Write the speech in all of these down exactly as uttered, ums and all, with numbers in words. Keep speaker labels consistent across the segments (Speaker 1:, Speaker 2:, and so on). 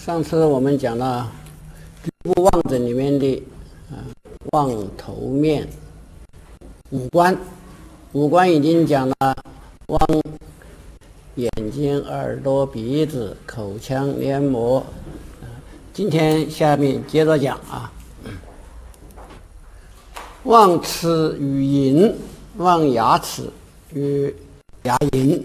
Speaker 1: 上次我们讲了局部望诊里面的啊望头面五官，五官已经讲了望眼睛、耳朵、鼻子、口腔、黏膜。今天下面接着讲啊，望齿与龈，望牙齿与牙龈。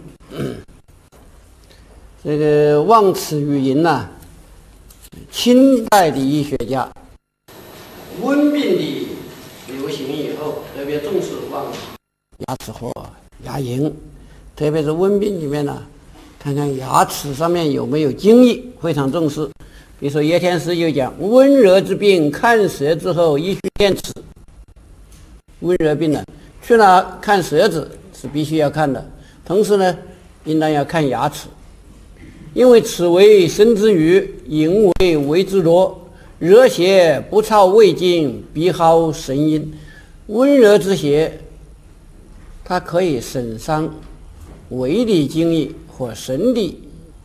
Speaker 1: 这个望齿与龈呢，清代的医学家温病的流行以后，特别重视望牙齿或牙龈，特别是温病里面呢，看看牙齿上面有没有津液，非常重视。比如说叶天师就讲，温热之病看舌之后，宜须验齿。温热病呢，去哪看舌子是必须要看的，同时呢，应当要看牙齿。因为齿为生之余，龈为为之罗，热邪不操胃经，必耗神阴。温热之邪，它可以损伤胃的津液或神的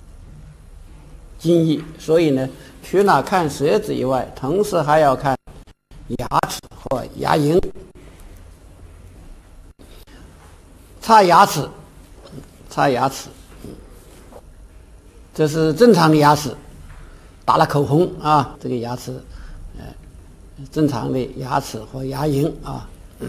Speaker 1: 津液，所以呢，除了看舌子以外，同时还要看牙齿或牙龈。擦牙齿，擦牙齿。这是正常的牙齿，打了口红啊，这个牙齿，呃，正常的牙齿或牙龈啊。嗯，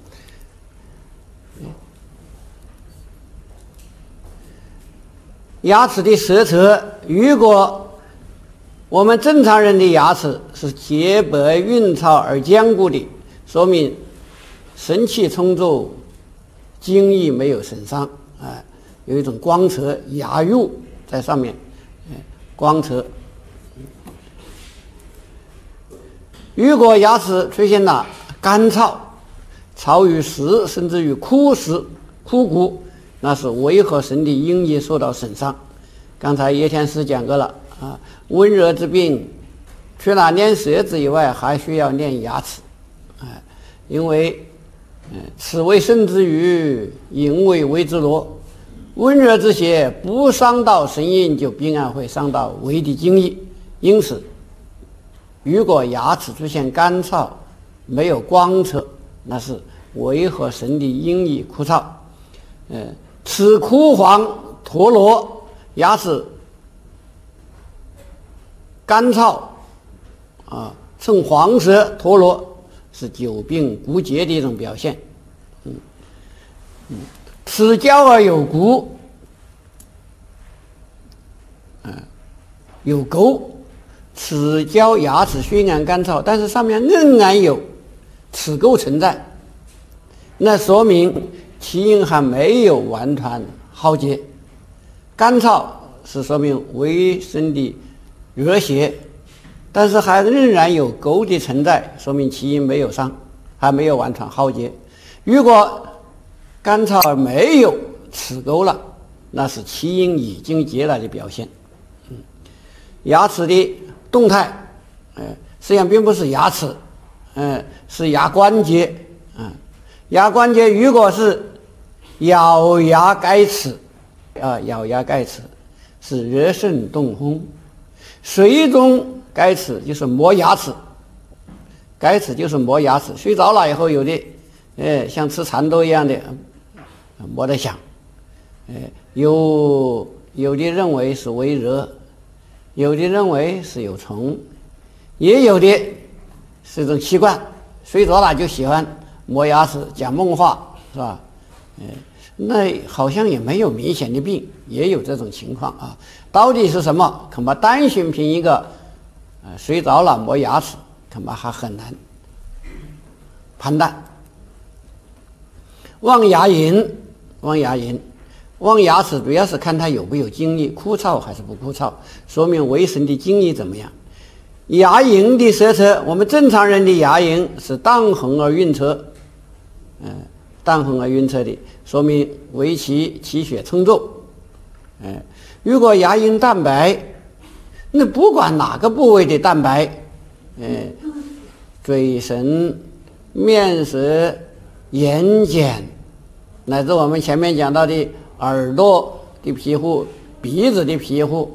Speaker 1: 牙齿的舌侧，如果我们正常人的牙齿是洁白匀糙而坚固的，说明神气充足，津液没有损伤啊、呃，有一种光泽牙肉在上面，光泽。如果牙齿出现了干燥、潮于实，甚至于枯实、枯骨，那是胃和神的阴液受到损伤。刚才叶天师讲过了啊，温热之病，除了练舌子以外，还需要练牙齿，啊，因为，嗯，齿为生之余，龈为为之罗。温热之邪不伤到神阴，就必然会伤到胃的津液。因此，如果牙齿出现干燥、没有光泽，那是胃和神的阴液枯燥。呃，齿枯黄脱落，牙齿干燥啊，呈黄色脱落，是久病骨节的一种表现。嗯嗯。齿焦而有骨，嗯，有沟，齿焦牙齿虽然干燥，但是上面仍然有齿垢存在，那说明其阴还没有完全耗竭。干燥是说明胃生的热邪，但是还仍然有沟的存在，说明其阴没有伤，还没有完全耗竭。如果干燥而没有齿垢了，那是其阴已经结了的表现。嗯，牙齿的动态，呃，实际上并不是牙齿，呃，是牙关节。嗯，牙关节如果是咬牙盖齿，啊，咬牙盖齿是热盛动烘，水中盖齿就是磨牙齿，盖齿就是磨牙齿。睡着了以后，有的，呃，像吃蚕豆一样的。磨得响，呃，有有的认为是微热，有的认为是有虫，也有的是一种习惯，睡着了就喜欢磨牙齿、讲梦话，是吧？呃，那好像也没有明显的病，也有这种情况啊。到底是什么？恐怕单纯凭一个，呃，睡着了磨牙齿，恐怕还很难判断。望牙龈。望牙龈，望牙齿主要是看它有没有津液，枯燥还是不枯燥，说明胃神的津液怎么样。牙龈的舌侧，我们正常人的牙龈是淡红而晕澈，嗯、呃，淡红而晕澈的，说明胃气气血充足。嗯、呃，如果牙龈淡白，那不管哪个部位的淡白，嗯、呃，嘴唇、面舌、眼睑。乃至我们前面讲到的耳朵的皮肤、鼻子的皮肤，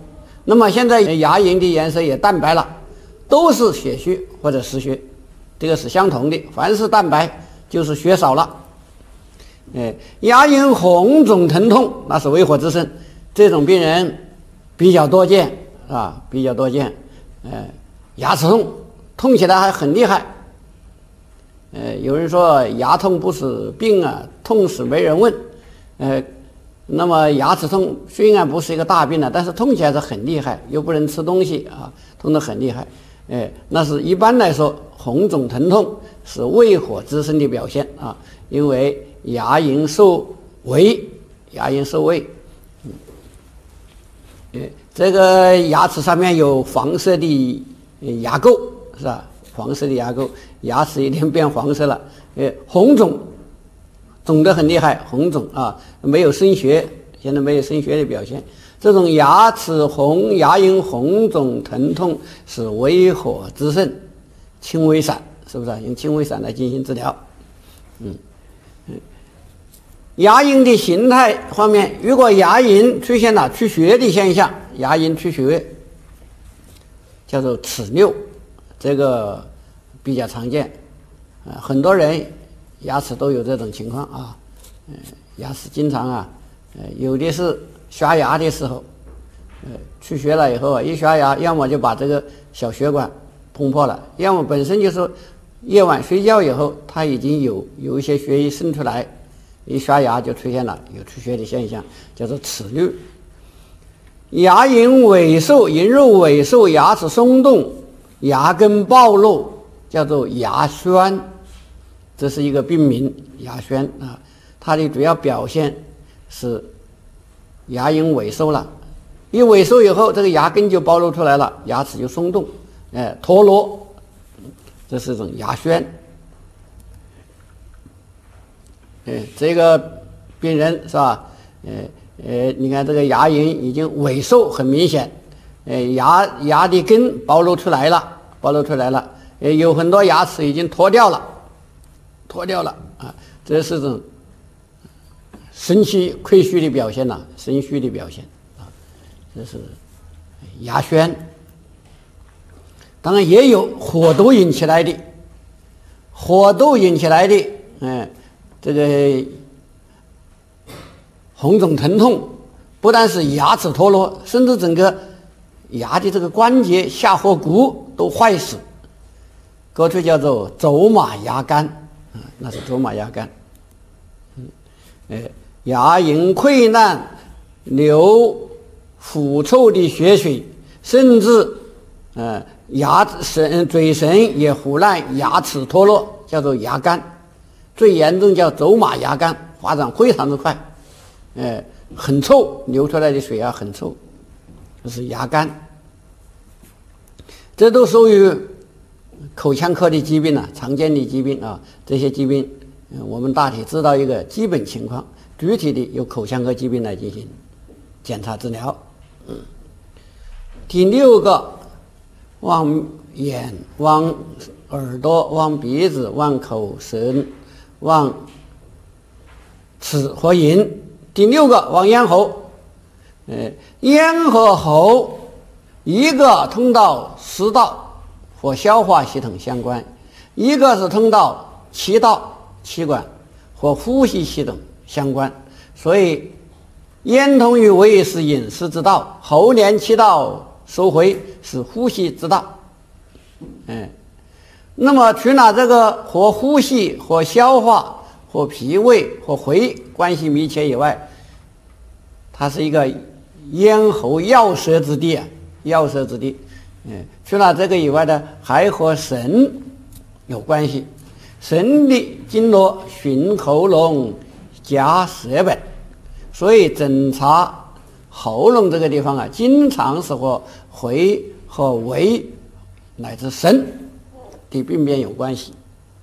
Speaker 1: 那么现在牙龈的颜色也淡白了，都是血虚或者失血，这个是相同的。凡是淡白就是血少了。哎，牙龈红肿疼痛，那是为火之盛，这种病人比较多见啊，比较多见。呃，牙齿痛，痛起来还很厉害。呃，有人说牙痛不是病啊，痛死没人问。呃。那么牙齿痛虽然不是一个大病了，但是痛起来是很厉害，又不能吃东西啊，痛得很厉害。哎，那是一般来说红肿疼痛是胃火滋生的表现啊，因为牙龈受围，牙龈受围。嗯，哎，这个牙齿上面有黄色的牙垢，是吧？黄色的牙垢，牙齿一定变黄色了。哎，红肿。肿得很厉害，红肿啊，没有生血，现在没有生血的表现。这种牙齿红、牙龈红肿疼痛是微火之盛，轻微散，是不是？用轻微散来进行治疗。嗯嗯，牙龈的形态方面，如果牙龈出现了出血的现象，牙龈出血叫做齿瘤，这个比较常见啊，很多人。牙齿都有这种情况啊，呃，牙齿经常啊，呃，有的是刷牙的时候，呃，出血了以后啊，一刷牙，要么就把这个小血管碰破了，要么本身就是夜晚睡觉以后，它已经有有一些血液渗出来，一刷牙就出现了有出血的现象，叫做齿瘤。牙龈萎缩，龈肉萎缩，牙齿松动，牙根暴露，叫做牙眩。这是一个病名，牙眩啊，它的主要表现是牙龈萎缩了，一萎缩以后，这个牙根就暴露出来了，牙齿就松动，哎，脱落，这是一种牙眩。哎，这个病人是吧？呃呃，你看这个牙龈已经萎缩很明显，呃，牙牙的根暴露出来了，暴露出来了，呃，有很多牙齿已经脱掉了。脱掉了啊，这是种肾气亏虚的表现呐、啊，肾虚的表现啊，这是牙眩。当然也有火毒引起来的，火毒引起来的，嗯，这个红肿疼痛，不但是牙齿脱落，甚至整个牙的这个关节、下颌骨都坏死，过去叫做走马牙干。那是走马牙干，嗯，呃，牙龈溃烂，流腐臭的血水，甚至，呃，牙神嘴唇也腐烂，牙齿脱落，叫做牙干。最严重叫走马牙干，发展非常的快，呃，很臭，流出来的水啊很臭，这是牙干。这都属于口腔科的疾病啊，常见的疾病啊，这些疾病，嗯，我们大体知道一个基本情况，具体的由口腔科疾病来进行检查治疗。嗯，第六个，望眼、望耳朵、望鼻子、望口舌、望齿和龈。第六个，望咽喉。呃，咽和喉一个通到食道或消化系统相关，一个是通到气道、气管和呼吸系统相关。所以咽通于胃是饮食之道，喉连气道收回是呼吸之道。嗯，那么除了这个和呼吸、和消化、和脾胃、和回关系密切以外，它是一个咽喉要舌之地啊，要舌之地。嗯，除了这个以外呢，还和神有关系。神的经络循喉咙夹舌本，所以诊查喉咙这个地方啊，经常是和回和胃乃至神的病变有关系。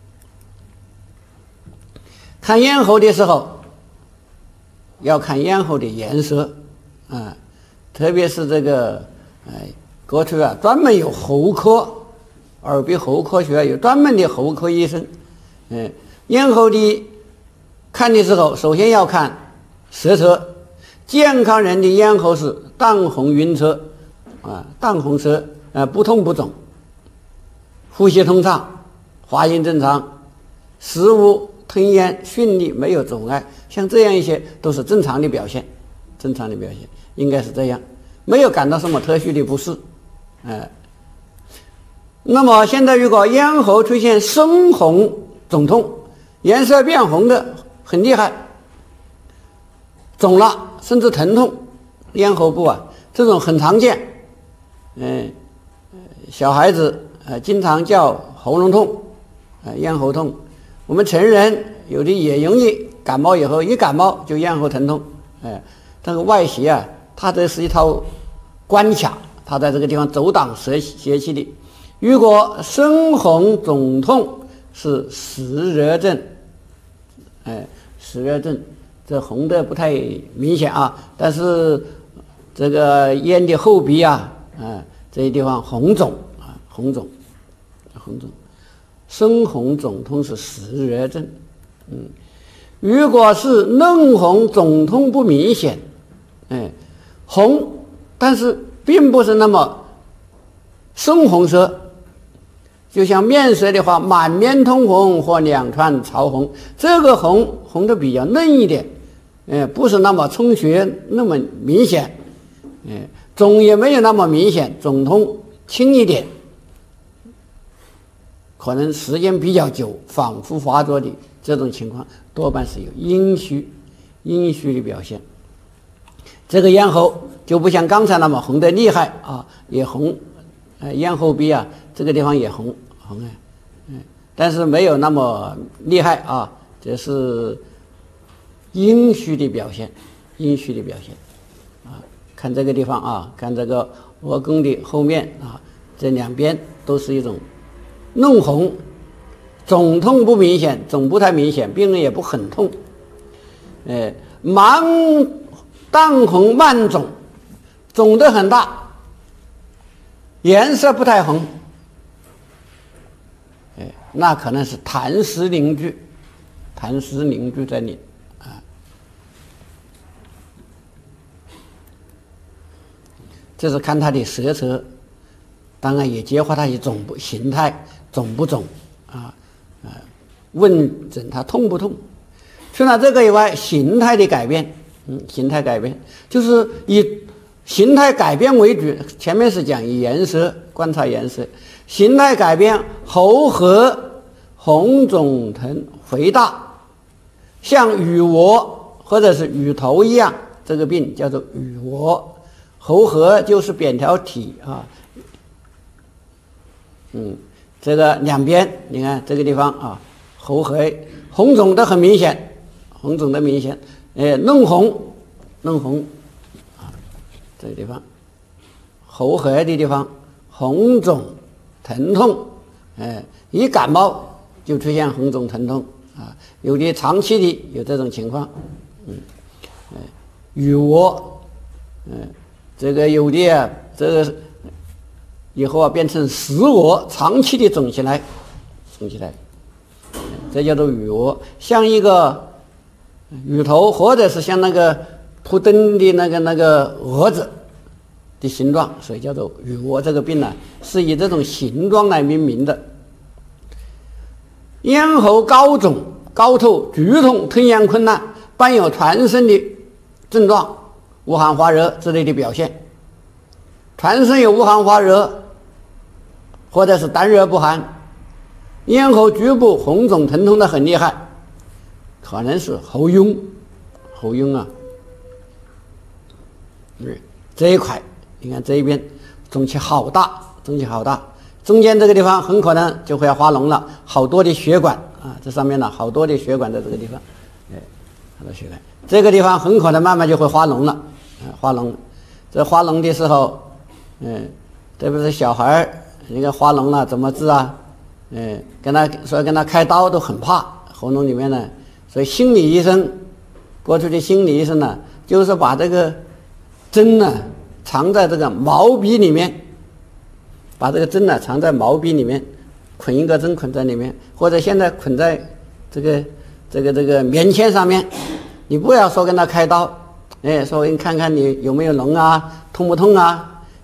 Speaker 1: 看咽喉的时候，要看咽喉的颜色啊，特别是这个，哎，过去啊专门有喉科，耳鼻喉科学有专门的喉科医生。嗯，咽喉的看的时候，首先要看舌色。健康人的咽喉是淡红晕澈， 啊，淡红色，呃，不痛不肿，呼吸通畅，话音正常，食物吞咽顺利，没有阻碍，像这样一些都是正常的表现，正常的表现应该是这样，没有感到什么特殊的不适，呃。那么现在如果咽喉出现深红肿痛，颜色变红的很厉害，肿了甚至疼痛，咽喉部啊，这种很常见。嗯、呃，小孩子呃经常叫喉咙痛，呃咽喉痛。我们成人有的也容易感冒以后一感冒就咽喉疼痛，哎、呃，这个外邪啊，它这是一套关卡，它在这个地方阻挡邪邪气的。如果深红肿痛是湿热症，哎，湿热症，这红的不太明显啊，但是这个咽的后鼻啊，啊，这些地方红肿啊，红肿，红肿，深红肿痛是湿热症，嗯，如果是嫩红肿痛不明显，哎，红，但是并不是那么深红色。就像面色的话，满面通红或两串潮红，这个红红的比较嫩一点，呃，不是那么充血那么明显，呃，肿也没有那么明显，肿痛轻一点，可能时间比较久，反复发作的这种情况，多半是有阴虚，阴虚的表现。这个咽喉就不像刚才那么红的厉害啊，也红，呃，咽喉壁啊。这个地方也红红啊，嗯，但是没有那么厉害啊，这是阴虚的表现，阴虚的表现啊。看这个地方啊，看这个额弓的后面啊，这两边都是一种嫩红，肿痛不明显，肿不太明显，病人也不很痛，哎，满淡红慢肿，肿得很大，颜色不太红。那可能是痰湿凝聚，痰湿凝聚在里啊。这是看他的舌头，当然也结合他的肿不形态，肿不肿啊啊？问诊他痛不痛？除了这个以外，形态的改变，嗯，形态改变就是以形态改变为主。前面是讲以颜色观察颜色。形态改变，喉核红肿疼肥大，像羽窝或者是羽头一样，这个病叫做羽窝。喉核就是扁条体啊，嗯，这个两边你看这个地方啊，喉核红肿的很明显，红肿的明显，哎，嫩红，嫩红啊，这个地方喉核的地方红肿。疼痛，哎，一感冒就出现红肿疼痛啊，有的长期的有这种情况，嗯，哎，羽窝，嗯，这个有的啊，这个以后啊变成实窝，长期的肿起来，肿起来，这叫做羽窝，像一个羽头，或者是像那个扑灯的那个那个蛾子的形状，所以叫做羽窝。这个病呢，是以这种形状来命名的。咽喉高肿、高透、剧痛、吞咽困难，伴有全身的症状，恶寒滑热之类的表现。全身有恶寒滑热，或者是单热不寒，咽喉局部红肿疼痛的很厉害，可能是喉痈，喉痈啊，嗯，这一块。你看这一边肿起好大，肿起好大，中间这个地方很可能就会要化脓了，好多的血管啊，这上面呢好多的血管在这个地方，哎，好多血管，这个地方很可能慢慢就会化脓了，啊，化脓，这化脓的时候，嗯，特别是小孩儿，那个化脓了怎么治啊？嗯，跟他说跟他开刀都很怕，喉咙里面呢，所以心理医生，过去的心理医生呢，就是把这个针呢。藏在这个毛笔里面，把这个针呢藏在毛笔里面，捆一个针捆在里面，或者现在捆在这个这个这个棉签上面。你不要说跟他开刀，哎，说你看看你有没有脓啊，痛不痛啊？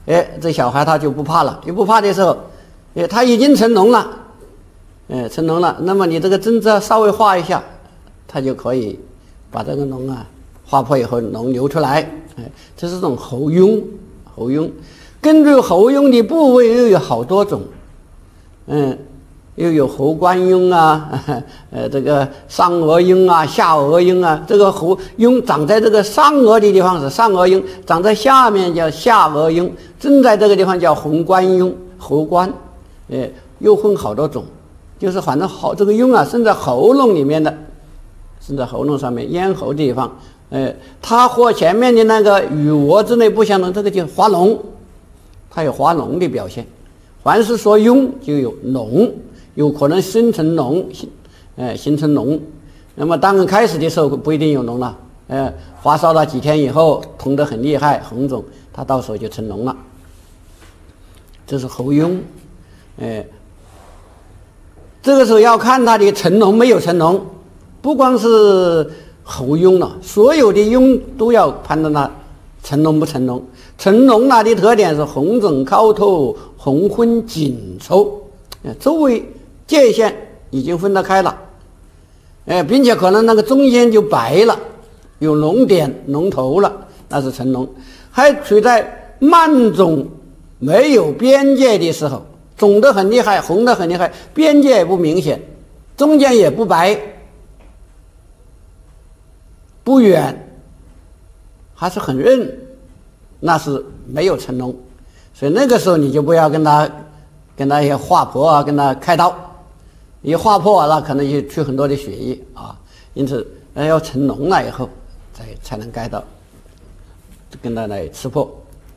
Speaker 1: 哎，这小孩他就不怕了，一不怕的时候，哎，他已经成脓了，哎，成脓了，那么你这个针子稍微划一下，他就可以把这个脓啊划破以后，脓流出来，哎，这是这种喉痈，喉痈。根据喉痈的部位又有好多种，嗯。又有喉关痈啊，呃，这个上颚痈啊，下颚痈啊。这个喉痈长在这个上颚的地方是上颚痈，长在下面叫下颚痈，正在这个地方叫喉关痈，喉关，呃，又分好多种，就是反正好这个痈啊，生在喉咙里面的，生在喉咙上面咽喉地方，呃，它和前面的那个羽窝之内不相同，这个叫发脓，它有发脓的表现。凡是说痈就有脓。有可能生成脓，形，呃，形成脓。那么当然开始的时候不一定有脓了，呃，发烧了几天以后，痛得很厉害，红肿，它到时候就成脓了。这是喉痈，呃，这个时候要看它的成脓没有成脓，不光是喉痈了，所有的痈都要判断它成脓不成脓。成脓它的特点是红肿靠透，红昏紧凑，呃，周围界限已经分得开了，哎，并且可能那个中间就白了，有脓点、脓头了，那是成脓。还处在慢肿没有边界的时候，肿得很厉害，红得很厉害，边界也不明显，中间也不白，不远，还是很韧，那是没有成脓。所以那个时候你就不要跟他跟他一些划破啊，跟他开刀。一划破了，可能就出很多的血液啊，因此要成脓了以后，才才能开刀，跟他来刺破。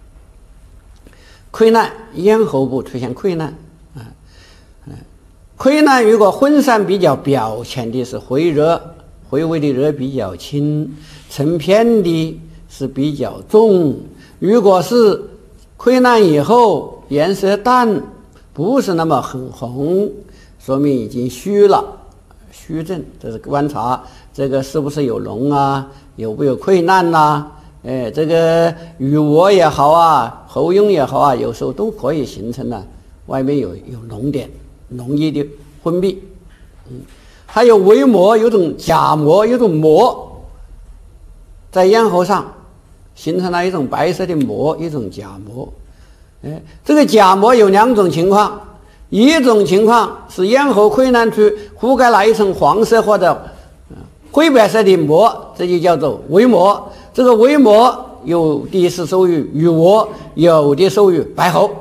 Speaker 1: 溃烂，咽喉部出现溃烂啊，嗯，溃烂如果分散比较表浅的是回热，回位的热比较轻，成片的是比较重。如果是溃烂以后颜色淡，不是那么很红，说明已经虚了，虚症，这是观察这个是不是有脓啊，有没有溃烂呐？哎，这个羽窝也好啊，喉痈也好啊，有时候都可以形成呢，外面有有脓点、脓液的分泌。嗯，还有微膜，有种假膜，有种膜在咽喉上形成了一种白色的膜，一种假膜。哎，这个假膜有两种情况。一种情况是咽喉溃烂处覆盖了一层黄色或者灰白色的膜，这就叫做微膜。这个微膜有的是属于羽窝，有的属于白喉。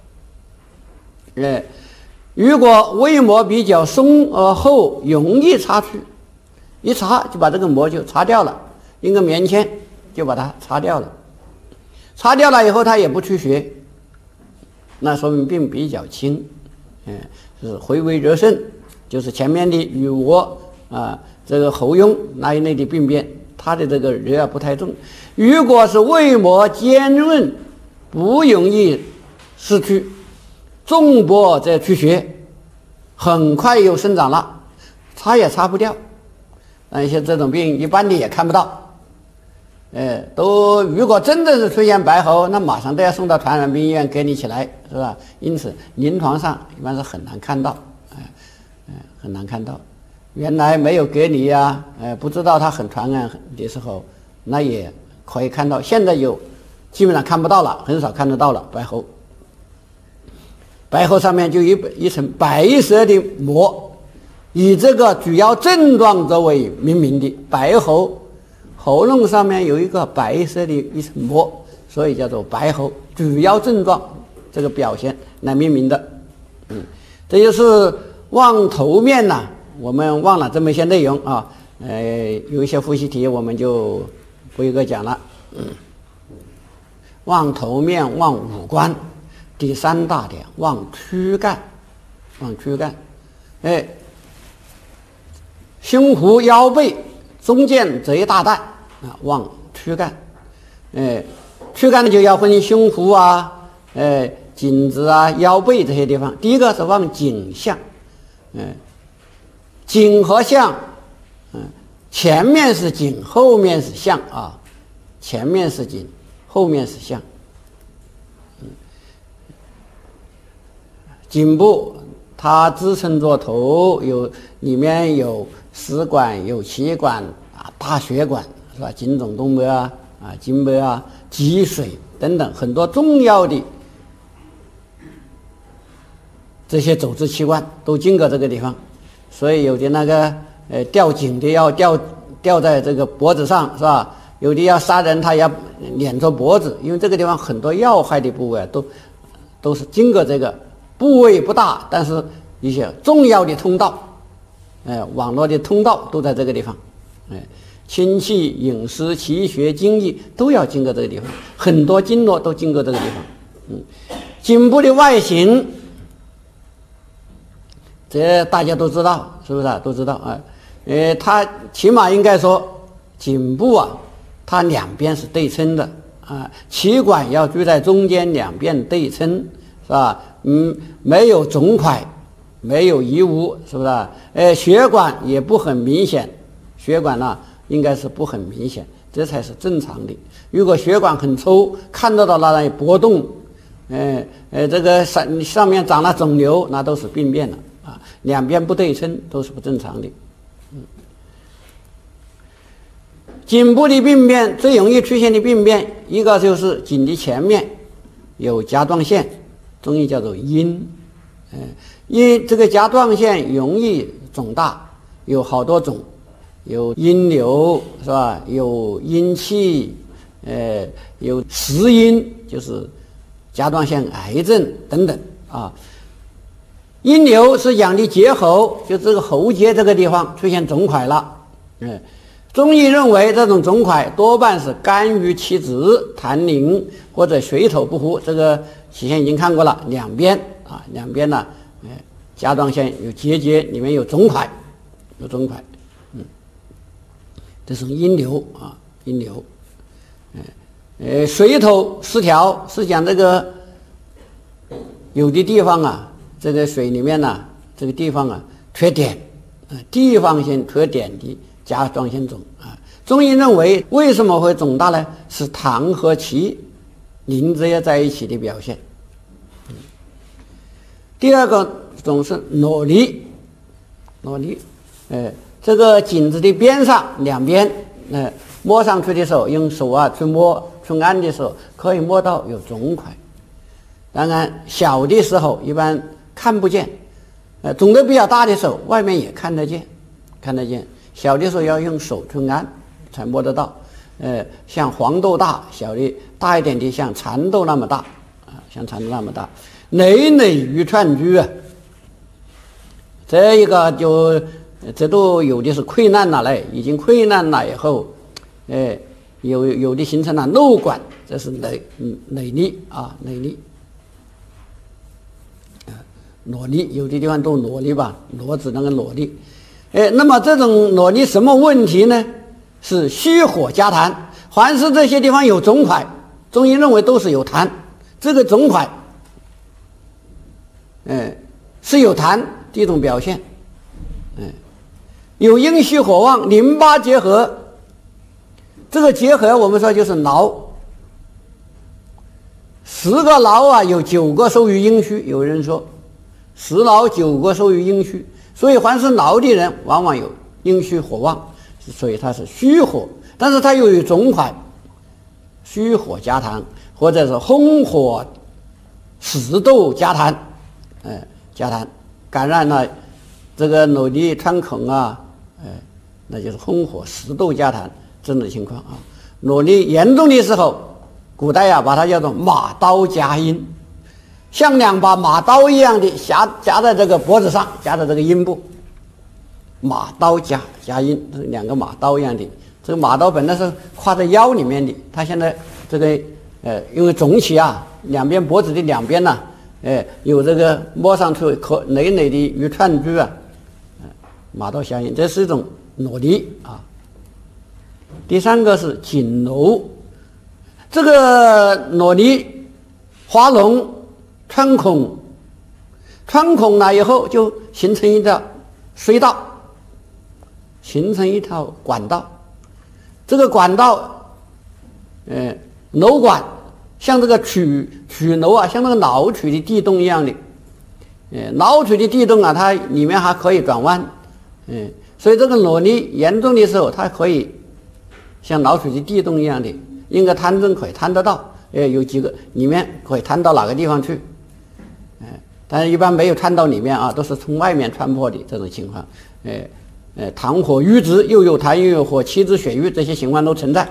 Speaker 1: 哎，如果微膜比较松而厚，容易擦去，一擦就把这个膜就擦掉了，用个棉签就把它擦掉了。擦掉了以后它也不出血，那说明病比较轻。嗯，是回位热盛，就是前面的羽窝啊，这个喉痈那一类的病变，它的这个热啊不太重。如果是胃膜坚韧，不容易失去，重薄则出血，很快又生长了，擦也擦不掉。那些这种病一般的也看不到。哎，都如果真的是出现白喉，那马上都要送到传染病医院隔离起来，是吧？因此临床上一般是很难看到，哎，哎，很难看到。原来没有隔离啊，哎，不知道它很传染的时候，那也可以看到。现在有，基本上看不到了，很少看得到了白喉。白喉上面就一一层白色的膜，以这个主要症状作为命名的白喉。喉咙上面有一个白色的一层膜，所以叫做白喉，主要症状这个表现来命名的。嗯，这就是望头面呐、啊，我们忘了这么一些内容啊。呃，有一些复习题我们就不一个讲了。嗯，望头面，望五官，第三大点望躯干，望躯干。哎，胸脯腰背中间这一大带。啊，望躯干，哎，躯干呢就要分胸脯啊，哎，颈子啊、腰背这些地方。第一个是望颈项，哎，颈和项，嗯，前面是颈，后面是项啊，前面是颈，后面是项。嗯， 颈部它支撑着头，有里面有食管、有气管啊、大血管是吧？颈总动脉啊、啊静脉啊、脊髓等等很多重要的这些组织器官都经过这个地方，所以有的那个呃吊颈的要吊吊在这个脖子上是吧？有的要杀人，他要捻着脖子，因为这个地方很多要害的部位都都是经过这个，部位不大，但是一些重要的通道，哎、呃，网络的通道都在这个地方，哎、呃，氢气、饮食、气血、津液都要经过这个地方，很多经络都经过这个地方。嗯，颈部的外形，这大家都知道，是不是啊？都知道啊。呃，它起码应该说，颈部啊，它两边是对称的啊，气管要居在中间，两边对称，是吧？嗯，没有肿块，没有异物，是不是啊？呃，血管也不很明显，血管呢、啊、应该是不很明显，这才是正常的。如果血管很粗，看得到那里波动，呃呃，这个上上面长了肿瘤，那都是病变了啊。两边不对称都是不正常的。嗯，颈部的病变最容易出现的病变，一个就是颈的前面有甲状腺，中医叫做阴，呃，因这个甲状腺容易肿大，有好多种，有阴瘤是吧？有阴气，呃，有实阴，就是甲状腺癌症等等啊。阴瘤是讲的结喉，就这个喉结这个地方出现肿块了，嗯。中医认为这种肿块多半是肝郁气滞、痰凝或者水土不服，这个起先已经看过了，两边啊，两边呢，呃，甲状腺有结节，里面有肿块，有肿块，嗯，这是阴瘤啊，阴瘤，呃，呃，水土失调是讲这个有的地方啊，这个水里面呢、啊，这个地方啊缺碘，啊，地方性缺碘的甲状腺肿啊，中医认为为什么会肿大呢？是痰和气凝结在一起的表现。嗯、第二个种是裸离，裸离，呃，这个颈子的边上两边，呃，摸上去的时候，用手啊去摸去按的时候，可以摸到有肿块。当然，小的时候一般看不见，呃，肿得比较大的时候，外面也看得见，看得见。小的时候要用手去按才摸得到，呃，像黄豆大，小的大一点的像蚕豆那么大，啊，像蚕豆那么大，累累于串珠啊，这一个就这都有的是溃烂了嘞，已经溃烂了以后，呃，有有的形成了瘘管，这是累嗯累粒啊累粒，啊，裸粒有的地方都裸粒吧，裸子那个裸粒。哎，那么这种裸离什么问题呢？是虚火加痰，凡是这些地方有肿块，中医认为都是有痰。这个肿块，哎，是有痰的一种表现。哎，有阴虚火旺，淋巴结核。这个结核我们说就是挠，十个挠啊，有九个受于阴虚。有人说，十挠九个受于阴虚。所以凡是挠的人往往有阴虚火旺，所以它是虚火，但是它又有肿块，虚火加痰，或者是烘火使豆加痰，哎，加痰感染了这个脑的穿孔啊，哎，那就是烘火使豆加痰这种情况啊。脑的严重的时候，古代啊把它叫做马刀夹阴。像两把马刀一样的夹夹在这个脖子上，夹在这个阴部，马刀夹夹阴，这两个马刀一样的。这个马刀本来是挎在腰里面的，它现在这个呃，因为肿起啊，两边脖子的两边呢、啊，呃，有这个摸上去可累累的鱼串珠啊，呃，马刀夹阴，这是一种裸离啊。第三个是颈瘘，这个裸离滑脓。穿孔，穿孔了以后就形成一条隧道，形成一条管道。这个管道，呃，瘘管像这个曲曲瘘啊，像那个脑曲的地洞一样的， 呃，脑垂的地动啊，它里面还可以转弯，嗯，所以这个裸离严重的时候，它可以像脑垂的地动一样的，应该探针可以探得到，呃，有几个里面可以探到哪个地方去，呃，但是一般没有探到里面啊，都是从外面穿破的这种情况，呃，呃，痰火瘀滞，又有痰又有火，气滞血瘀，这些情况都存在。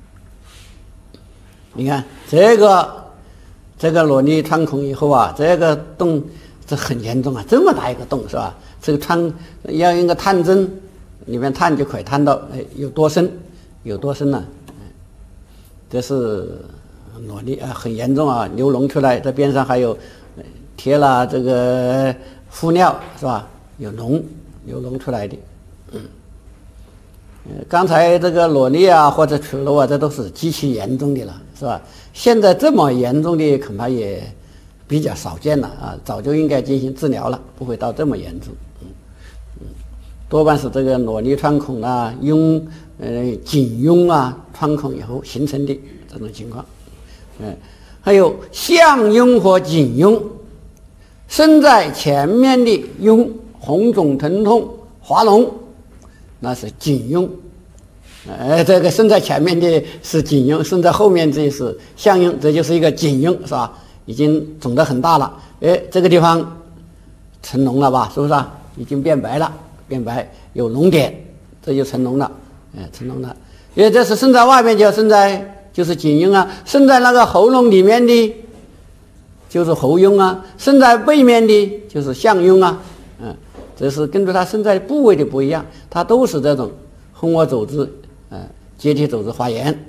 Speaker 1: 你看这个这个裸离穿孔以后啊，这个洞这很严重啊，这么大一个洞是吧？这个穿要用个探针，里面探就可以探到，哎，有多深，有多深呢、啊？这是裸离啊，很严重啊，流脓出来，这边上还有贴了这个敷料是吧？有脓流脓出来的，嗯。刚才这个裸离啊，或者曲漏啊，这都是极其严重的了，是吧？现在这么严重的恐怕也比较少见了啊，早就应该进行治疗了，不会到这么严重。嗯嗯，多半是这个裸离穿孔啊、痈呃颈痈啊穿孔以后形成的这种情况。嗯，还有项痈或颈痈，生在前面的痈，红肿疼痛、滑脓。那是颈痈，呃，这个生在前面的是颈痈，生在后面这是项痈，这就是一个颈痈，是吧？已经肿得很大了，哎，这个地方成脓了吧？是不是啊？已经变白了，变白有脓点，这就成脓了，哎，成脓了。因为这是生在外面，就生在就是颈痈啊；生在那个喉咙里面的，就是喉痈啊；生在背面的，就是项痈啊，嗯。这是根据它生在部位的不一样，它都是这种蜂窝组织、呃结缔组织发炎。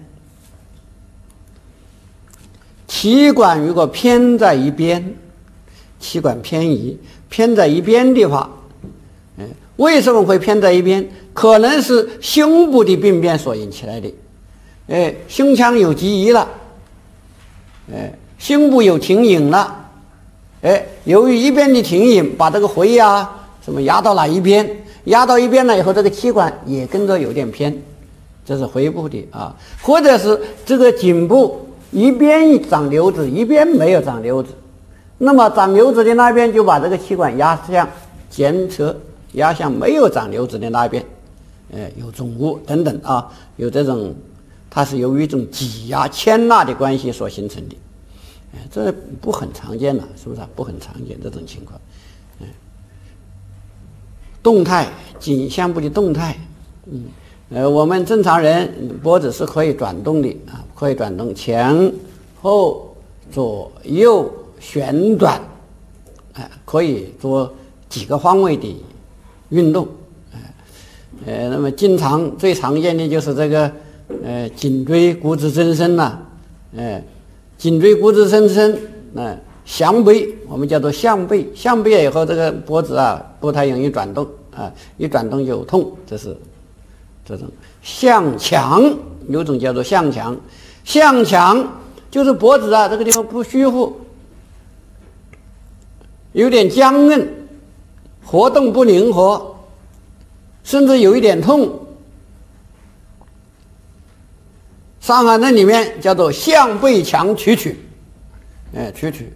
Speaker 1: 气管如果偏在一边，气管偏移偏在一边的话，呃、为什么会偏在一边？可能是胸部的病变所引起来的。哎，胸腔有积液了，哎，胸部有停引了，哎，由于一边的停引，把这个回压什么压到哪一边，压到一边了以后，这个气管也跟着有点偏，这是回部的啊，或者是这个颈部一边长瘤子，一边没有长瘤子，那么长瘤子的那边就把这个气管压向前侧，压向没有长瘤子的那边，呃，有肿物等等啊，有这种，它是由于一种挤压牵纳的关系所形成的，哎，这不很常见了，是不是啊？不很常见这种情况。动态颈项部的动态，嗯，呃，我们正常人脖子是可以转动的啊，可以转动前后左右旋转，哎、呃，可以做几个方位的运动，哎、呃，呃，那么经常最常见的就是这个呃颈椎骨质增生呐，呃，颈椎骨质增生，呃。项背我们叫做项背，项背以后这个脖子啊不太容易转动啊，一转动就痛，这是这种项强，有种叫做项强，项强就是脖子啊这个地方不舒服，有点僵硬，活动不灵活，甚至有一点痛。伤寒论里面叫做项背强曲曲，哎，曲曲。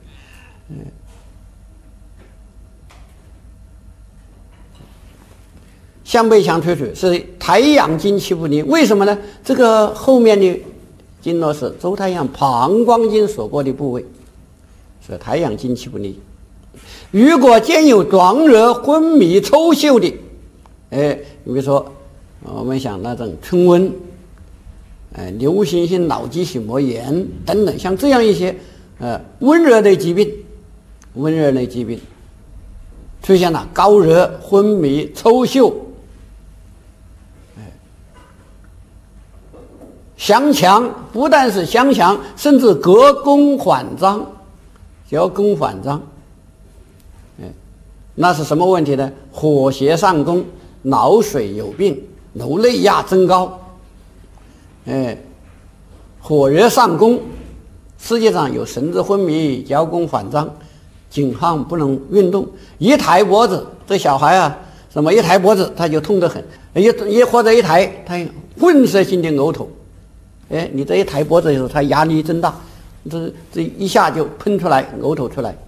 Speaker 1: 项背强曲曲是太阳经气不利，为什么呢？这个后面的经络是周太阳膀胱经所过的部位，是太阳经气不利。如果兼有壮热、昏迷、抽搐的，哎，你比如说我们想那种春瘟、哎，流行性脑积血膜炎等等，像这样一些呃温热类疾病。温热类疾病出现了高热、昏迷、抽搐，哎，降强不但是降强，甚至隔宫缓张，隔宫缓张，哎，那是什么问题呢？火邪上攻，脑水有病，颅内压增高，哎，火热上攻，实际上有神志昏迷、交宫缓张。颈项不能运动，一抬脖子，这小孩啊，什么一抬脖子他就痛得很，一一或者一抬他混合性的呕吐，哎，你这一抬脖子的时候，他压力增大，这这一下就喷出来，呕吐出来，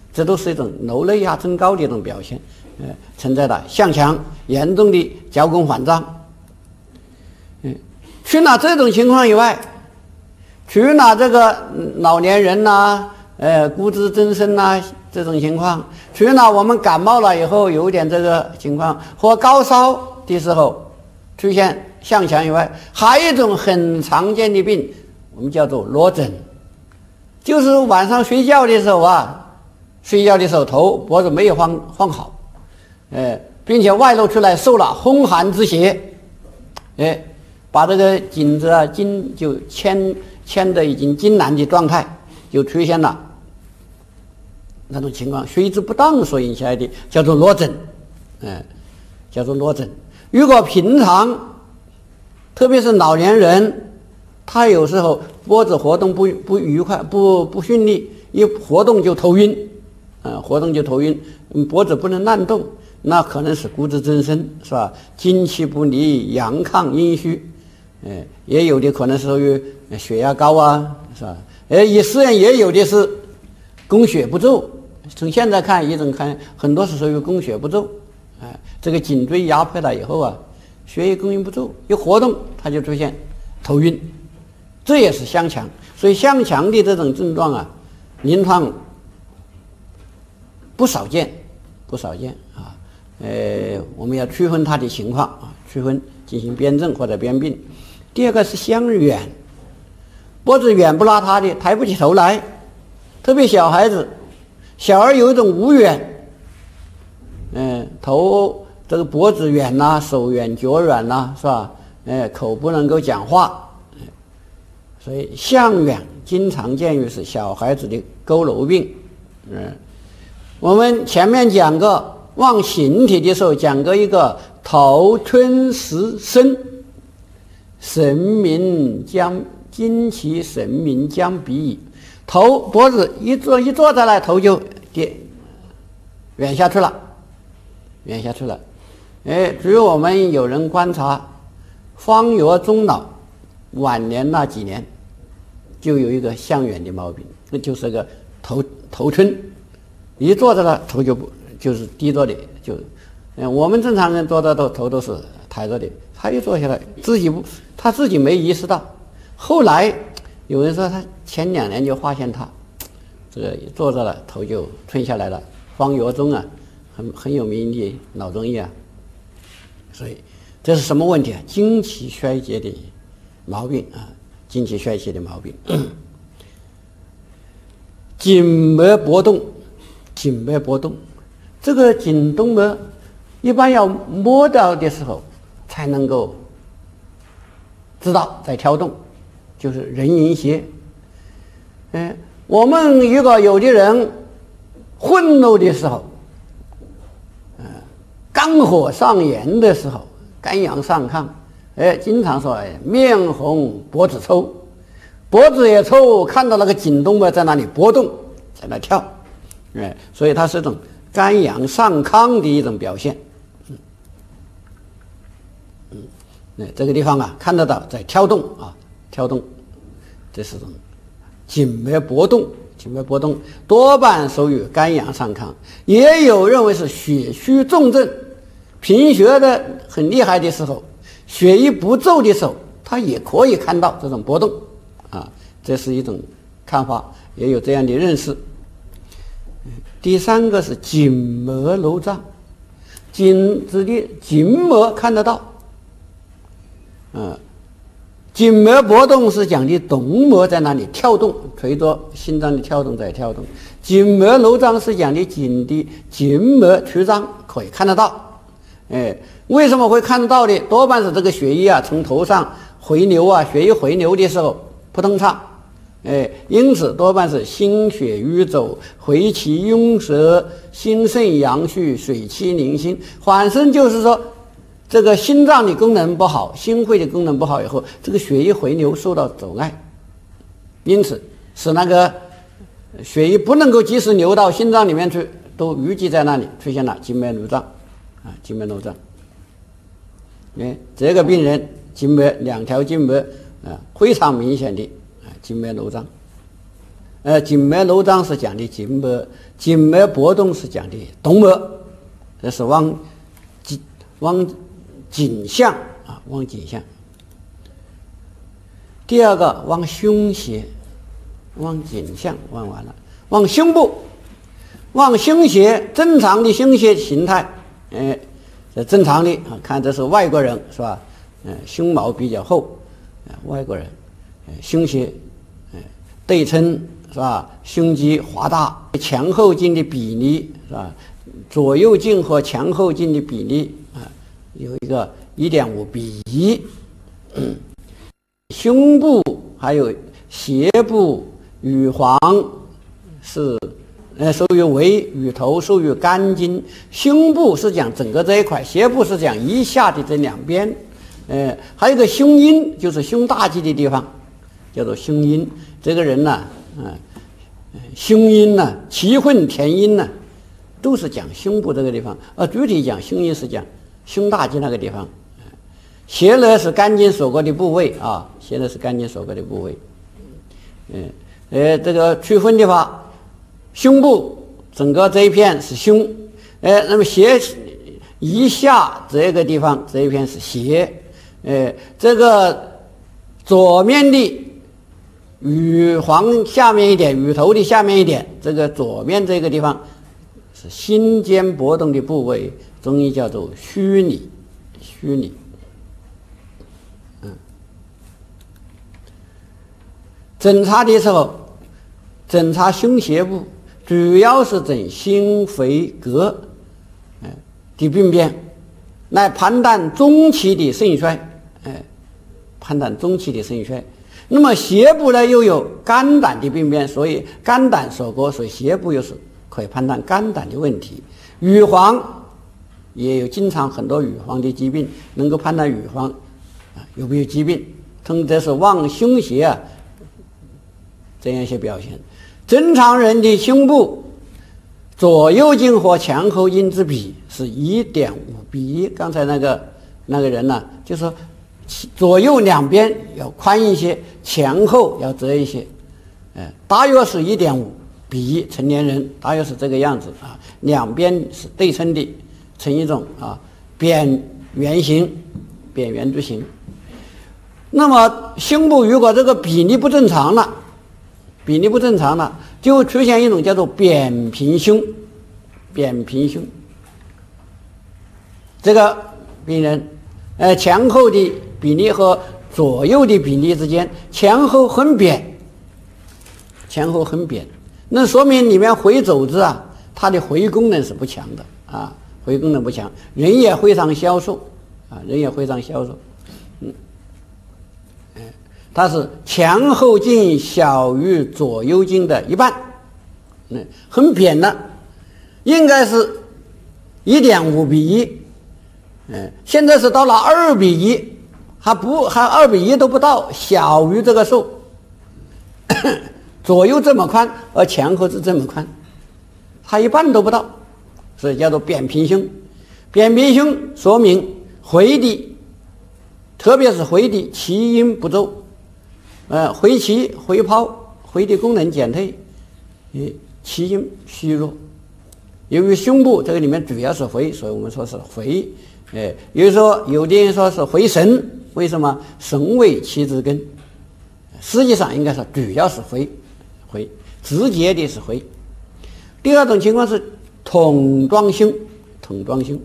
Speaker 1: 这都是一种颅内压增高的一种表现，呃，存在的向强，严重的交肱缓张。嗯，除了这种情况以外，除了这个老年人呐、啊，呃，骨质增生呐这种情况，除了我们感冒了以后有点这个情况，或高烧的时候出现向强以外，还有一种很常见的病，我们叫做落枕，就是晚上睡觉的时候啊，睡觉的时候头脖子没有放放好，呃，并且外露出来受了风寒之邪，哎，把这个颈子啊筋就牵牵的已经痉挛的状态，就出现了那种情况，睡姿不当所引起来的叫做落枕，哎，叫做落枕。如果平常特别是老年人，他有时候脖子活动不不愉快不不顺利，一活动就头晕，啊、呃，活动就头晕，脖子不能乱动，那可能是骨质增生，是吧？精气不利，阳亢阴虚，呃，也有的可能是由于血压高啊，是吧？呃，也实际上也有的是供血不足，从现在看，一种看很多是属于供血不足，哎、呃，这个颈椎压迫了以后啊，血液供应不足，一活动它就出现头晕，这也是向强。所以向强的这种症状啊，临床不少见，不少见啊。呃，我们要区分它的情况啊，区分进行辨证或者辨病。第二个是向远，脖子远不拉塌的，抬不起头来，特别小孩子，小孩有一种无远，嗯、呃，头这个脖子远呐、啊，手远脚软呐、啊，是吧？哎、呃，口不能够讲话，所以向远经常见于是小孩子的佝偻病。嗯，我们前面讲过望形体的时候，讲过一个头吞食身，神明将精气神明将彼矣。头脖子一坐一坐下来，头就跌远下去了，远下去了。哎，只有我们有人观察，方圆中老晚年那几年，就有一个向远的毛病，那就是个头头吞，一坐着了头就不就是低着的，就，嗯，我们正常人坐着都头都是抬着的，他一坐下来自己不他自己没意识到，后来有人说他前两年就发现他这个坐着了头就吞下来了，方圆中啊，很很有名的老中医啊。所以这是什么问题啊？精气衰竭的毛病啊，精气衰竭的毛病。颈膜搏动，颈膜搏动，这个颈动脉一般要摸到的时候才能够知道在跳动，就是人迎邪。嗯，我们如果有的人愤怒的时候，肝火上炎的时候，肝阳上亢，哎，经常说哎，面红脖子抽，脖子也抽，看到那个颈动脉在那里搏动，在那跳，哎，所以它是一种肝阳上亢的一种表现。嗯，嗯，那这个地方啊，看得到在跳动啊，跳动，这是种颈脉搏动。颈脉搏动多半属于肝阳上亢，也有认为是血虚重症，贫血的很厉害的时候，血液不足的时候，他也可以看到这种搏动啊，这是一种看法，也有这样的认识。第三个是颈膜瘘胀，颈子的颈膜看得到，嗯、啊。颈膜搏动是讲的动脉在那里跳动，随着心脏的跳动在跳动。颈膜瘘胀是讲的颈的颈膜曲张，可以看得到。哎，为什么会看得到的？多半是这个血液啊从头上回流啊，血液回流的时候不通畅。哎，因此多半是心血瘀走，回气壅塞，心肾阳虚，水气凝心。反身就是说，这个心脏的功能不好，心肺的功能不好以后，这个血液回流受到阻碍，因此使那个血液不能够及时流到心脏里面去，都淤积在那里，出现了静脉瘘胀啊，静脉瘘胀。哎，这个病人静脉两条静脉啊非常明显的啊静脉瘘胀。呃，静脉瘘胀是讲的静脉颈脉搏动是讲的动脉，这是往颈往颈项啊，往颈项。第二个往胸胁，往颈项往完了，往胸部，往胸胁，正常的胸胁形态，哎，这正常的啊，看这是外国人是吧？嗯，胸毛比较厚，啊，外国人，呃，胸胁，呃，对称是吧？胸肌华大，前后径的比例是吧？左右径和前后径的比例啊，有一个 一点五 比一。嗯，胸部还有胁部、乳房是呃属于尾，乳头属于肝经。胸部是讲整个这一块，胁部是讲以下的这两边。呃，还有一个胸阴，就是胸大肌的地方，叫做胸阴。这个人呢，嗯、呃，胸阴呢，奇混田阴呢，都是讲胸部这个地方。而具体讲胸阴是讲胸大肌那个地方。胁呢是肝经所过的部位啊，胁呢是肝经所过的部位。嗯，呃，这个区分的话，胸部整个这一片是胸，呃，那么胁以下这个地方这一片是胁。呃，这个左面的乳房下面一点，乳头的下面一点，这个左面这个地方是心间搏动的部位，中医叫做虚拟，虚拟。嗯，诊查的时候，诊查胸胁部，主要是诊心肺膈呃的病变，来判断中期的肾衰。哎，判断中期的肾衰。那么胁部呢又有肝胆的病变，所以肝胆所过，所以胁部又是可以判断肝胆的问题。乳房也有经常很多乳房的疾病，能够判断乳房啊有没有疾病。通这是望胸胁啊这样一些表现。正常人的胸部左右径和前后径之比是 一点五 比一。刚才那个那个人呢，就说左右两边要宽一些，前后要窄一些，呃，大约是 一点五 比一，成年人大约是这个样子啊，两边是对称的，成一种啊扁圆形、扁圆柱形。那么胸部如果这个比例不正常了，比例不正常了，就会出现一种叫做扁平胸，扁平胸。这个病人，呃，前后的比例和左右的比例之间，前后很扁，前后很扁，那说明里面回走子啊，它的回功能是不强的啊，回功能不强，人也非常消瘦啊，人也非常消瘦，嗯，哎，它是前后径小于左右径的一半，嗯，很扁的，应该是 一点五 比一。嗯，现在是到了二比一，还不还二比一都不到，小于这个数，左右这么宽，而前后是这么宽，它一半都不到，所以叫做扁平胸。扁平胸说明回的，特别是回的气阴不周，呃，回气回泡，回的功能减退，嗯，气阴虚弱。由于胸部这个里面主要是回，所以我们说是回。哎，有人说，有的人说是回神，为什么？神为气之根，实际上应该说主要是回，回直接的是回。第二种情况是桶状胸，桶状胸。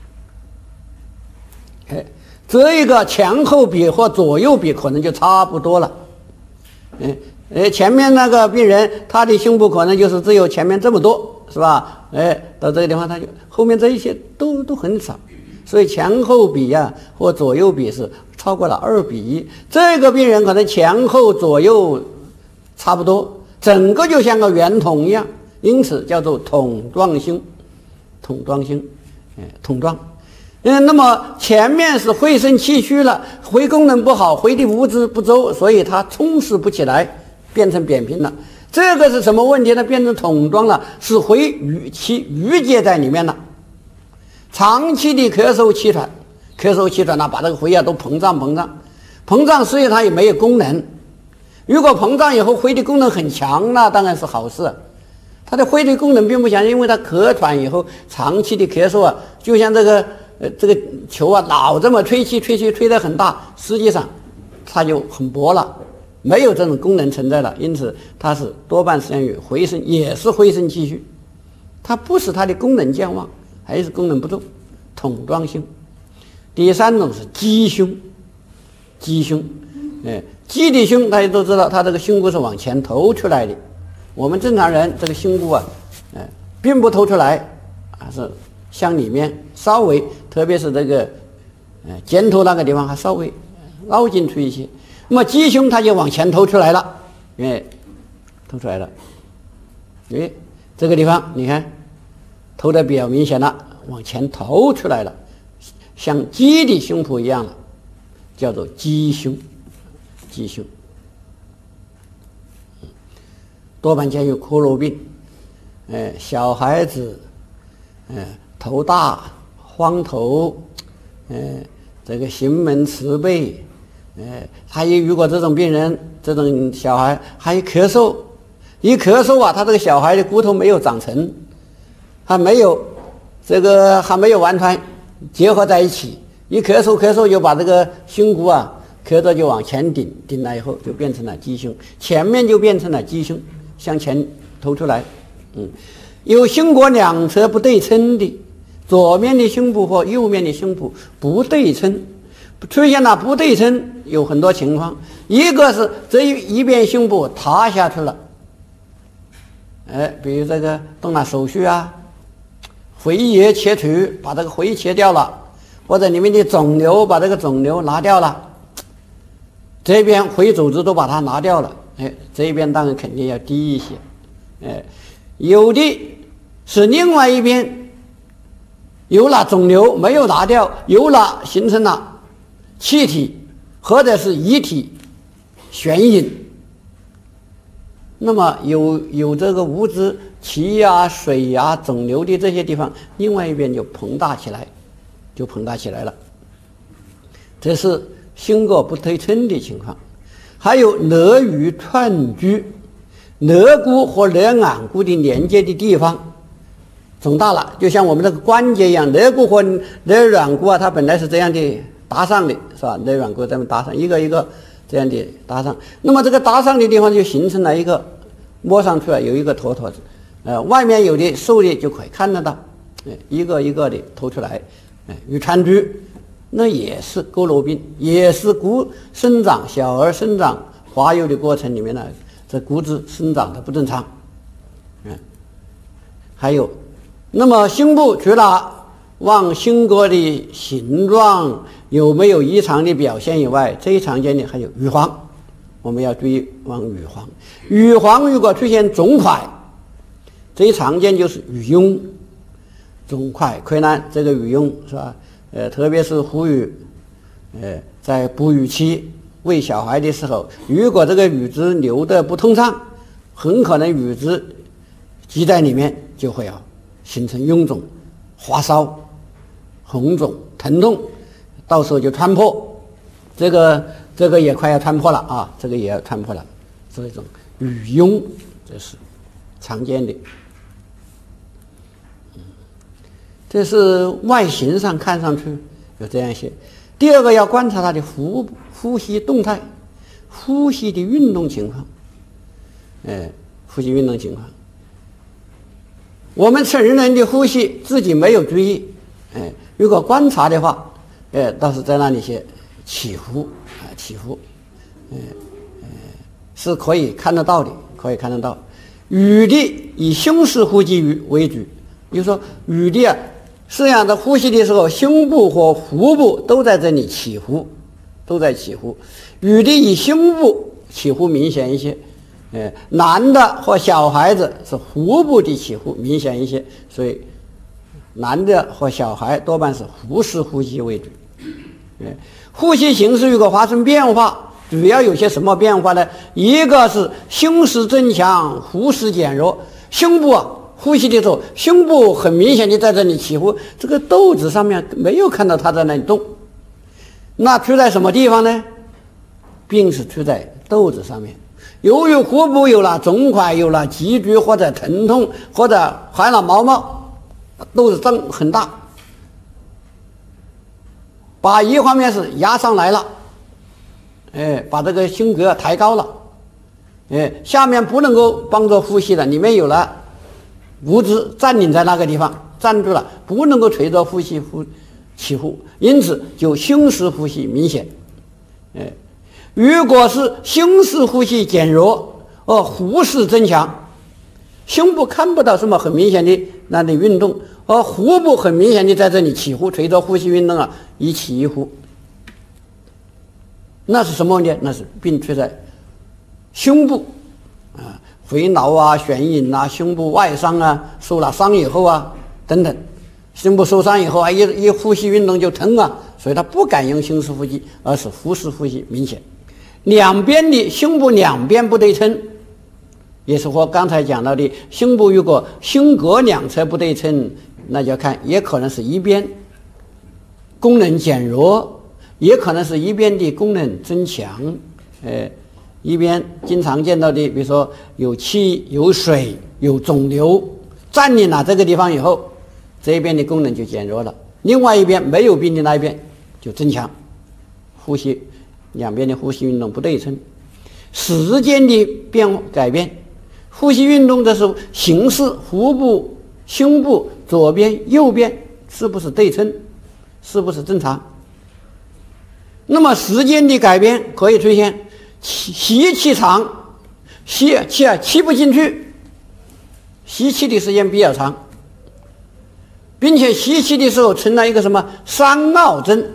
Speaker 1: 哎，这一个前后比和左右比可能就差不多了。哎，哎，前面那个病人他的胸部可能就是只有前面这么多，是吧？哎，到这个地方他就后面这一些都都很少。所以前后比呀、啊，或左右比是超过了二比一。这个病人可能前后左右差不多，整个就像个圆筒一样，因此叫做桶状胸。桶状胸，哎，桶状。嗯，那么前面是回肾气虚了，回功能不好，回的物质不周，所以它充实不起来，变成扁平了。这个是什么问题呢？变成桶状了，是回淤气淤结在里面了。长期的咳嗽气喘，咳嗽气喘呢，把这个回啊都膨胀膨胀，膨胀所以它也没有功能。如果膨胀以后回的功能很强，那当然是好事。 它的挥推功能并不强，因为它咳喘以后长期的咳嗽啊，就像这个呃这个球啊老这么吹气吹气吹得很大，实际上它就很薄了，没有这种功能存在了。因此它是多半实际上与回声也是回声气虚，它不是它的功能健忘，还是功能不重，桶状胸。第三种是鸡胸，鸡胸，哎，鸡的胸大家都知道，它这个胸骨是往前头出来的。我们正常人这个胸骨啊，哎，并不透出来，啊是向里面稍微，特别是这个，呃，肩头那个地方还稍微凹进去一些。那么鸡胸它就往前透出来了，哎，透出来了，哎，这个地方你看，透的比较明显了，往前透出来了，像鸡的胸脯一样了，叫做鸡胸，鸡胸。多半见于佝偻病，呃，小孩子，呃，头大、荒头，呃，这个形门迟背，呃，还有如果这种病人，这种小孩还有咳嗽，一咳嗽啊，他这个小孩的骨头没有长成，还没有这个还没有完全结合在一起，一咳嗽咳嗽就把这个胸骨啊咳着就往前顶，顶了以后就变成了鸡胸，前面就变成了鸡胸。向前透出来，嗯，有胸膈两侧不对称的，左面的胸部和右面的胸部不对称，出现了不对称有很多情况，一个是这一边胸部塌下去了，哎，比如这个动了手术啊，回叶切除把这个回切掉了，或者里面的肿瘤把这个肿瘤拿掉了，这边回组织都把它拿掉了。哎，这一边当然肯定要低一些，哎，有的是另外一边有了肿瘤没有拿掉，有了形成了气体或者是遗体悬引，那么有有这个物质气呀、水呀、肿瘤的这些地方，另外一边就膨大起来，就膨大起来了，这是胸膈不对称的情况。还有肋盂串拘，肋骨和肋腕骨的连接的地方肿大了，就像我们这个关节一样，肋骨和肋软骨啊，它本来是这样的搭上的，是吧？肋软骨这么搭上，一个一个这样的搭上，那么这个搭上的地方就形成了一个摸上去了有一个坨坨子，呃，外面有的瘦的就可以看得到，哎，一个一个的凸出来，哎，盂串拘。那也是佝偻病，也是骨生长小儿生长发育的过程里面呢，这骨质生长的不正常。嗯，还有，那么胸部除了望胸膈的形状有没有异常的表现以外，最常见的还有羽黄，我们要注意望羽黄。羽黄如果出现肿块，最常见就是羽痈，肿块溃烂，这个羽痈是吧？呃，特别是妇孺，呃，在哺乳期喂小孩的时候，如果这个乳汁流得不通畅，很可能乳汁积在里面，就会啊形成臃肿、发烧、红肿、疼痛，到时候就穿破，这个这个也快要穿破了啊，这个也要穿破了，是一种羽痈，这是常见的。这是外形上看上去有这样一些。第二个要观察他的呼呼吸动态，呼吸的运动情况，哎，呼吸运动情况。我们成人的呼吸自己没有注意，哎，如果观察的话，哎，倒是在那里些起伏啊起伏，哎哎是可以看得到的，可以看得到。羽的以胸式呼吸为主，比如说羽的啊。这样的呼吸的时候，胸部和腹部都在这里起伏，都在起伏。女的以胸部起伏明显一些，呃，男的或小孩子是腹部的起伏明显一些，所以男的或小孩多半是腹式呼吸为主。呃，呼吸形式如果发生变化，主要有些什么变化呢？一个是胸式增强，腹式减弱，胸部啊。呼吸的时候，胸部很明显的在这里起伏，这个肚子上面没有看到它在那里动。那出在什么地方呢？病是出在肚子上面。 由于腹部有了肿块、有了积聚或者疼痛或者含了毛毛，肚子胀很大，把一方面是压上来了，哎，把这个胸膈抬高了，哎，下面不能够帮助呼吸了，里面有了物质占领在那个地方，站住了，不能够随着呼吸呼起呼，因此就胸式呼吸明显。哎，如果是胸式呼吸减弱，哦，腹式增强，胸部看不到什么很明显的那里运动，而腹部很明显的在这里起呼，随着呼吸运动啊，一起一呼，那是什么问题？那是病出在胸部啊，回挠啊、眩隐啊、胸部外伤啊、受了伤以后啊等等，胸部受伤以后啊，一一呼吸运动就疼啊，所以他不敢用胸式呼吸，而是腹式呼吸明显。两边的胸部两边不对称，也是和刚才讲到的胸部如果胸膈两侧不对称，那就要看，也可能是一边功能减弱，也可能是一边的功能增强。呃，一边经常见到的，比如说有气、有水、有肿瘤占领了这个地方以后，这一边的功能就减弱了，另外一边没有病的那一边就增强。呼吸两边的呼吸运动不对称，时间的变改变，呼吸运动的时候形式，腹部、胸部左边、右边是不是对称，是不是正常？那么时间的改变可以出现吸气长，吸气啊吸不进去，吸气的时间比较长，并且吸气的时候成了一个什么三凹征，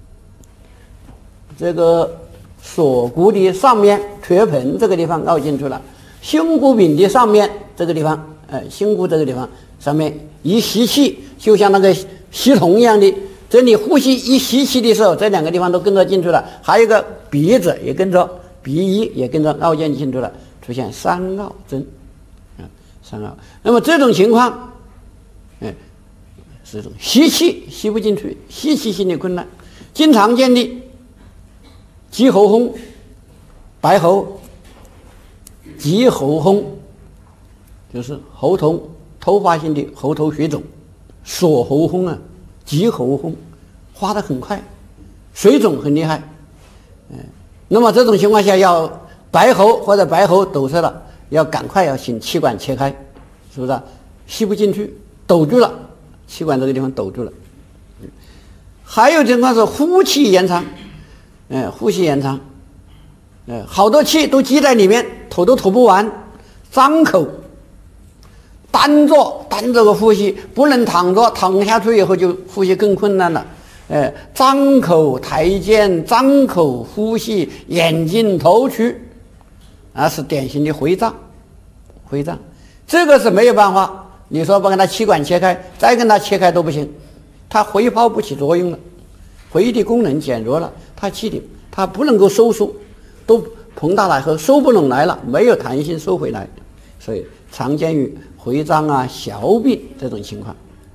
Speaker 1: 这个锁骨的上面缺盆这个地方凹进去了，胸骨柄的上面这个地方，呃，胸骨这个地方上面一吸气，就像那个吸筒一样的，这里呼吸一吸气的时候，这两个地方都跟着进去了，还有一个鼻子也跟着，鼻翼也跟着凹进进去了，出现三凹征，啊，三凹。那么这种情况，哎，是一种吸气吸不进去，吸气心理困难，经常见的急喉轰、白喉、急喉轰，就是喉头突发性的喉头血肿，锁喉轰啊，急喉轰，发得很快，水肿很厉害，嗯，那么这种情况下要白喉或者白喉堵塞了，要赶快要请气管切开，是不是啊？吸不进去，堵住了，气管这个地方堵住了。嗯，还有情况是呼气延长，嗯，呼吸延长，嗯，好多气都积在里面，吐都吐不完，张口。单坐单这个呼吸，不能躺着，躺下去以后就呼吸更困难了。哎，张口抬肩，张口呼吸，眼睛头曲，那是典型的回胀。回胀，这个是没有办法。你说把他气管切开，再跟他切开都不行，它回泡不起作用了，回的功能减弱了，它气体它不能够收缩，都膨大了后收不拢来了，没有弹性收回来，所以常见于回胀啊、小病这种情况。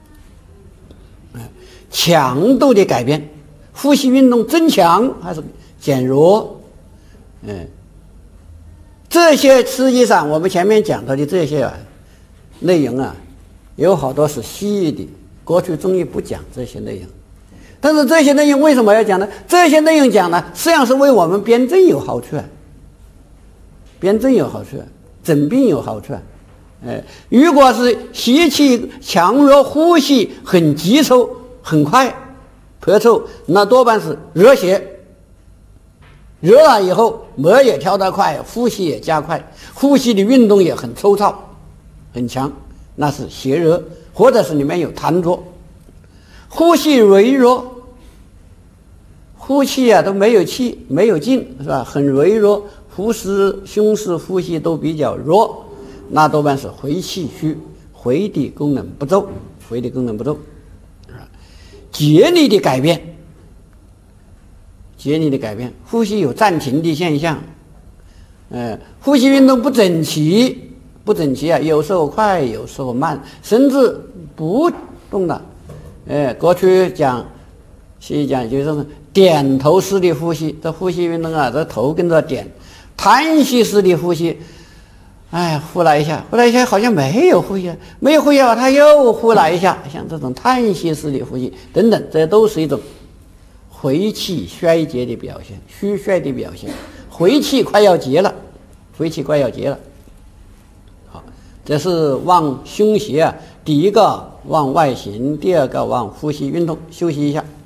Speaker 1: 强度的改变，呼吸运动增强还是减弱？嗯，这些实际上我们前面讲到的这些啊内容啊，有好多是西医的，过去中医不讲这些内容。但是这些内容为什么要讲呢？这些内容讲呢，实际上是为我们辩证有好处啊，辩证有好处啊，诊病有好处啊。哎，如果是吸气强弱，呼吸很急促、很快、咳嗽，那多半是热血。热了以后，膜也跳得快，呼吸也加快，呼吸的运动也很抽躁、很强，那是邪热，或者是里面有痰浊。呼吸微弱，呼气啊都没有气，没有劲，是吧？很微弱，腹式、胸式呼吸都比较弱。那多半是回气虚，回的功能不足，回的功能不足。节律的改变，节律的改变，呼吸有暂停的现象，呃，呼吸运动不整齐，不整齐啊，有时候快，有时候慢，甚至不动了。呃，过去讲，西医讲就是点头式的呼吸，这呼吸运动啊，这头跟着点。 叹息式的呼吸，哎，呼来一下，呼来一下，好像没有呼吸，没有呼吸了，他又呼来一下，像这种叹息式的呼吸等等，这都是一种回气衰竭的表现，虚衰的表现，回气快要结了，回气快要结了。好，这是望胸胁啊，第一个望外形，第二个望呼吸运动。休息一下。